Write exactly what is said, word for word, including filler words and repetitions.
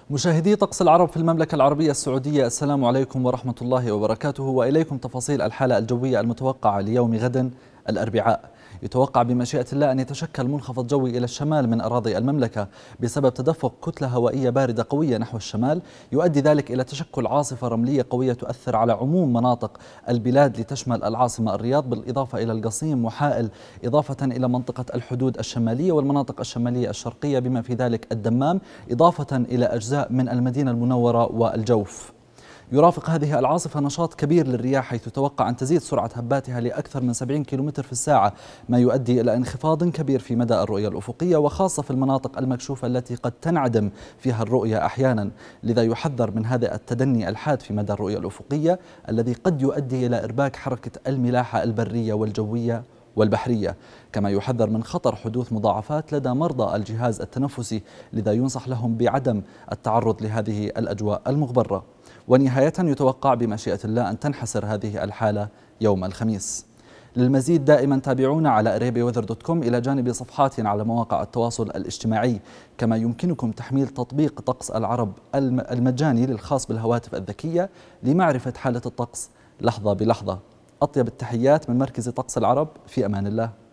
مشاهدي طقس العرب في المملكة العربية السعودية، السلام عليكم ورحمة الله وبركاته، وإليكم تفاصيل الحالة الجوية المتوقعة ليوم غد الأربعاء. يتوقع بمشيئة الله أن يتشكل منخفض جوي إلى الشمال من أراضي المملكة بسبب تدفق كتلة هوائية باردة قوية نحو الشمال، يؤدي ذلك إلى تشكل عاصفة رملية قوية تؤثر على عموم مناطق البلاد لتشمل العاصمة الرياض، بالإضافة إلى القصيم وحائل، إضافة إلى منطقة الحدود الشمالية والمناطق الشمالية الشرقية بما في ذلك الدمام، إضافة إلى أجزاء من المدينة المنورة والجوف. يرافق هذه العاصفة نشاط كبير للرياح، حيث يتوقع أن تزيد سرعة هباتها لأكثر من سبعين كيلومتر في الساعة، ما يؤدي إلى انخفاض كبير في مدى الرؤية الأفقية، وخاصة في المناطق المكشوفة التي قد تنعدم فيها الرؤية أحيانا. لذا يحذر من هذا التدني الحاد في مدى الرؤية الأفقية الذي قد يؤدي إلى إرباك حركة الملاحة البرية والجوية والبحرية، كما يحذر من خطر حدوث مضاعفات لدى مرضى الجهاز التنفسي، لذا ينصح لهم بعدم التعرض لهذه الأجواء المغبرة. ونهاية يتوقع بمشيئة الله أن تنحسر هذه الحالة يوم الخميس. للمزيد دائما تابعونا على أريبيا ويذر دوت كوم إلى جانب صفحاتنا على مواقع التواصل الاجتماعي، كما يمكنكم تحميل تطبيق طقس العرب المجاني للخاص بالهواتف الذكية لمعرفة حالة الطقس لحظة بلحظة. أطيب التحيات من مركز طقس العرب، في أمان الله.